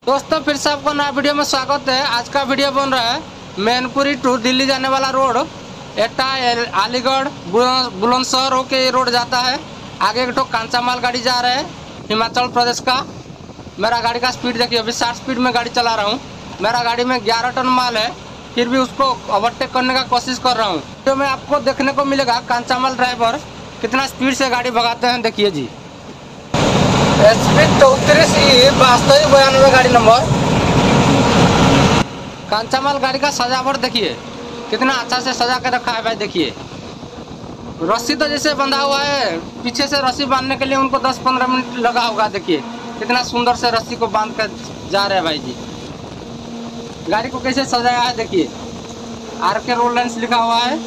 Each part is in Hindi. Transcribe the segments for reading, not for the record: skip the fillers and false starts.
दोस्तों फिर से आपको नया वीडियो में स्वागत है। आज का वीडियो बन रहा है मैनपुरी टू दिल्ली जाने वाला रोड। एटा अलीगढ़ बुलंदशहर होके ये रोड जाता है। आगे एक तो कांचामाल गाड़ी जा रहा है हिमाचल प्रदेश का। मेरा गाड़ी का स्पीड देखिए, अभी 60 स्पीड में गाड़ी चला रहा हूँ। मेरा गाड़ी में 11 टन माल है, फिर भी उसको ओवरटेक करने का कोशिश कर रहा हूँ। तो मैं आपको देखने को मिलेगा कांचामाल ड्राइवर कितना स्पीड से गाड़ी भगाते हैं। देखिए जी, स्पीड 34E9292 गाड़ी नंबर। कांचामाल गाड़ी का सजावट देखिए कितना अच्छा से सजा के रखा है भाई। देखिए रस्सी तो जैसे बंधा हुआ है, पीछे से रस्सी बांधने के लिए उनको 10-15 मिनट लगा होगा। देखिए कितना सुंदर से रस्सी को बांध कर जा रहे हैं भाई जी। गाड़ी को कैसे सजाया है देखिए, RK रोड लाइन्स लिखा हुआ है।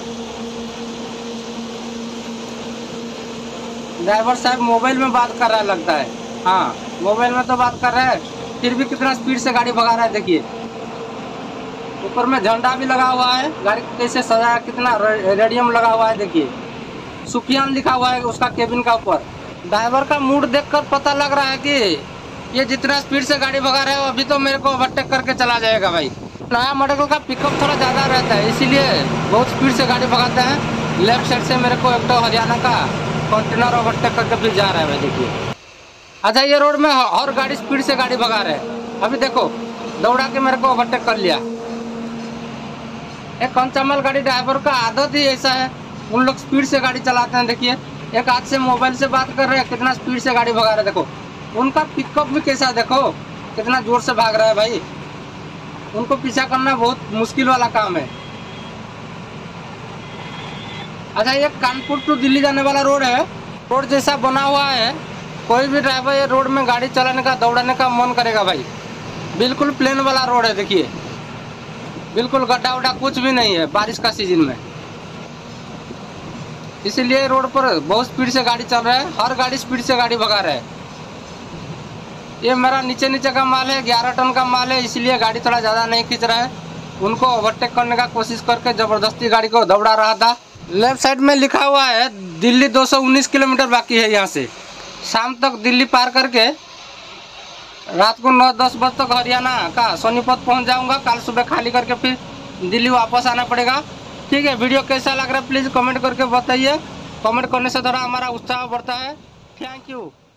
ड्राइवर साहब मोबाइल में बात कर रहा है लगता है। हाँ, मोबाइल में तो बात कर रहा है, फिर भी कितना स्पीड से गाड़ी भगा रहा है। देखिए ऊपर में झंडा भी लगा हुआ है। गाड़ी को कैसे सजाया, कितना रेडियम लगा हुआ है। देखिए सुखियान लिखा हुआ है उसका केबिन का ऊपर। ड्राइवर का मूड देखकर पता लग रहा है कि ये जितना स्पीड से गाड़ी भगा रहा है अभी तो मेरे को ओवरटेक करके चला जाएगा भाई। नया मॉडल का पिकअप थोड़ा ज़्यादा रहता है, इसीलिए बहुत स्पीड से गाड़ी भगाते हैं। लेफ्ट साइड से मेरे को एक तो हरियाणा का कंटेनर ओवरटेक करके भी जा रहा है भाई। देखिए अच्छा, ये रोड में और गाड़ी स्पीड से गाड़ी भगा रहे हैं। अभी देखो दौड़ा के मेरे को ओवरटेक कर लिया। एक कांचामाल गाड़ी ड्राइवर का आदत ही ऐसा है, उन लोग स्पीड से गाड़ी चलाते हैं। देखिए एक हाथ से मोबाइल से बात कर रहे हैं, कितना स्पीड से गाड़ी भगा रहे हैं। देखो उनका पिकअप भी कैसा, देखो कितना जोर से भाग रहा है भाई। उनको पीछा करना बहुत मुश्किल वाला काम है। अच्छा, ये कानपुर टू दिल्ली जाने वाला रोड है। रोड जैसा बना हुआ है, कोई भी ड्राइवर ये रोड में गाड़ी चलाने का दौड़ाने का मन करेगा भाई। बिल्कुल प्लेन वाला रोड है। देखिए बिल्कुल गड्ढा वड्ढा कुछ भी नहीं है बारिश का सीजन में, इसीलिए रोड पर बहुत स्पीड से गाड़ी चल रहा है। हर गाड़ी स्पीड से गाड़ी भगा रहा है। ये मेरा नीचे नीचे का माल है, 11 टन का माल है, इसलिए गाड़ी थोड़ा ज़्यादा नहीं खींच रहा है। उनको ओवरटेक करने का कोशिश करके ज़बरदस्ती गाड़ी को दौड़ा रहा था। लेफ्ट साइड में लिखा हुआ है दिल्ली 219 किलोमीटर बाकी है। यहाँ से शाम तक दिल्ली पार करके रात को 9-10 बजे तक हरियाणा का सोनीपत पहुँच जाऊँगा। कल सुबह खाली करके फिर दिल्ली वापस आना पड़ेगा। ठीक है, वीडियो कैसा लग रहा है प्लीज़ कमेंट करके बताइए। कमेंट करने से थोड़ा हमारा उत्साह बढ़ता है। Thank you.